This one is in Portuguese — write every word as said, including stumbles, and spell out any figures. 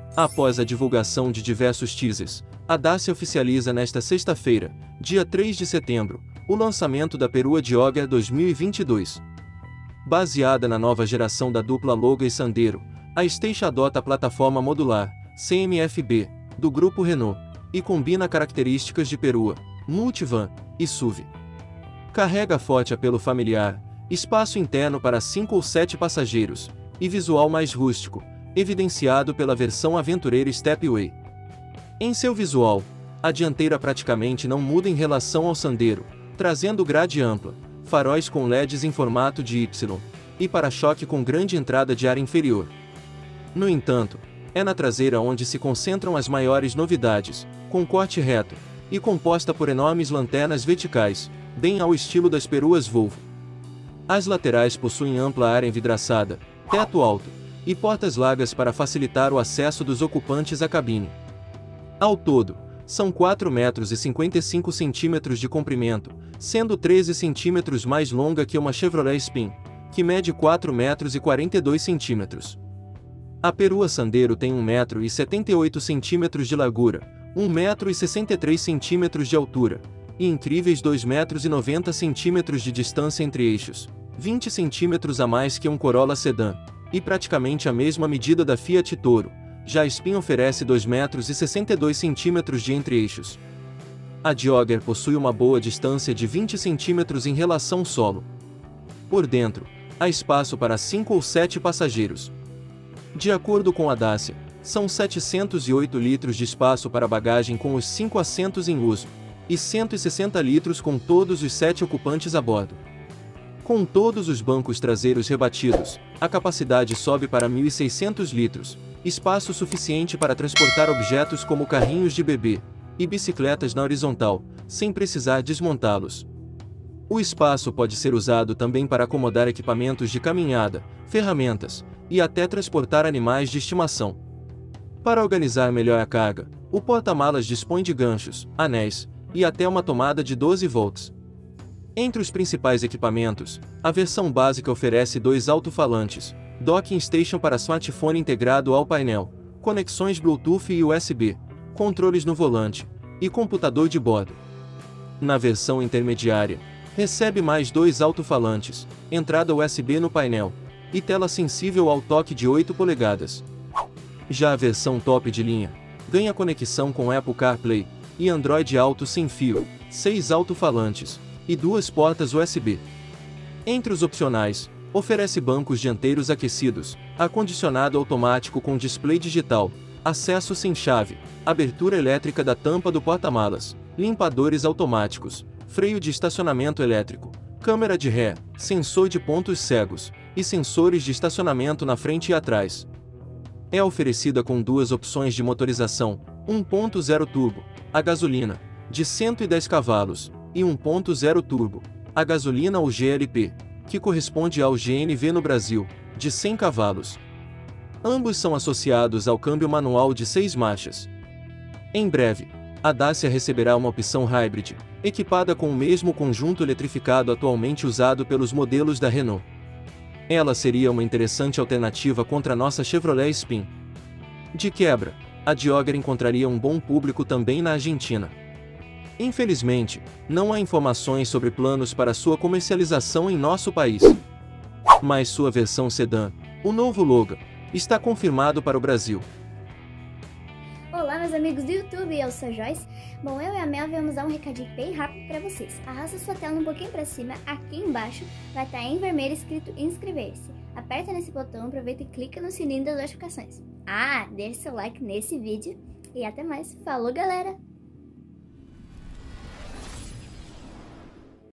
Após a divulgação de diversos teasers, a Dacia oficializa nesta sexta-feira, dia três de setembro, o lançamento da Perua Jogger dois mil e vinte e dois. Baseada na nova geração da dupla Logan e Sandero, a Station adota a plataforma modular, C M F B, do grupo Renault, e combina características de Perua, multivan e S U V. Carrega forte apelo familiar, espaço interno para cinco ou sete passageiros, e visual mais rústico, evidenciado pela versão aventureira Stepway. Em seu visual, a dianteira praticamente não muda em relação ao Sandero, trazendo grade ampla, faróis com L E Ds em formato de Y, e para-choque com grande entrada de ar inferior. No entanto, é na traseira onde se concentram as maiores novidades, com corte reto, e composta por enormes lanternas verticais, bem ao estilo das peruas Volvo. As laterais possuem ampla área envidraçada, teto alto, e portas largas para facilitar o acesso dos ocupantes à cabine. Ao todo, são quatro metros e cinquenta e cinco centímetros de comprimento, sendo treze centímetros mais longa que uma Chevrolet Spin, que mede quatro metros e quarenta e dois centímetros. A Perua Sandero tem um metro e setenta e oito centímetros de largura, um metro e sessenta e três centímetros de altura, e incríveis dois metros e noventa centímetros de distância entre eixos, vinte centímetros a mais que um Corolla Sedan, e praticamente a mesma medida da Fiat Toro. Já a Spin oferece dois metros e sessenta e dois centímetros de entre-eixos. A Jogger possui uma boa distância de vinte centímetros em relação ao solo. Por dentro, há espaço para cinco ou sete passageiros. De acordo com a Dacia, são setecentos e oito litros de espaço para bagagem com os cinco assentos em uso, e cento e sessenta litros com todos os sete ocupantes a bordo. Com todos os bancos traseiros rebatidos, a capacidade sobe para mil e seiscentos litros, espaço suficiente para transportar objetos como carrinhos de bebê e bicicletas na horizontal, sem precisar desmontá-los. O espaço pode ser usado também para acomodar equipamentos de caminhada, ferramentas, e até transportar animais de estimação. Para organizar melhor a carga, o porta-malas dispõe de ganchos, anéis, e até uma tomada de doze volts. Entre os principais equipamentos, a versão básica oferece dois alto-falantes, docking station para smartphone integrado ao painel, conexões Bluetooth e U S B, controles no volante, e computador de bordo. Na versão intermediária, recebe mais dois alto-falantes, entrada U S B no painel, e tela sensível ao toque de oito polegadas. Já a versão top de linha, ganha conexão com Apple CarPlay e Android Auto sem fio, seis alto-falantes, e duas portas U S B. Entre os opcionais, oferece bancos dianteiros aquecidos, ar-condicionado automático com display digital, acesso sem chave, abertura elétrica da tampa do porta-malas, limpadores automáticos, freio de estacionamento elétrico, câmera de ré, sensor de pontos cegos, e sensores de estacionamento na frente e atrás. É oferecida com duas opções de motorização, um ponto zero turbo, a gasolina, de cento e dez cavalos, e um ponto zero turbo, a gasolina ou G L P, que corresponde ao G N V no Brasil, de cem cavalos. Ambos são associados ao câmbio manual de seis marchas. Em breve, a Dacia receberá uma opção hybrid, equipada com o mesmo conjunto eletrificado atualmente usado pelos modelos da Renault. Ela seria uma interessante alternativa contra a nossa Chevrolet Spin. De quebra, a Jogger encontraria um bom público também na Argentina. Infelizmente, não há informações sobre planos para sua comercialização em nosso país. Mas sua versão sedã, o novo Logan, está confirmado para o Brasil. Olá, meus amigos do YouTube, eu sou a Joyce. Bom, eu e a Mel vamos dar um recadinho bem rápido para vocês. Arrasta sua tela um pouquinho para cima, aqui embaixo vai estar em vermelho escrito inscrever-se. Aperta nesse botão, aproveita e clica no sininho das notificações. Ah, deixe seu like nesse vídeo e até mais. Falou, galera!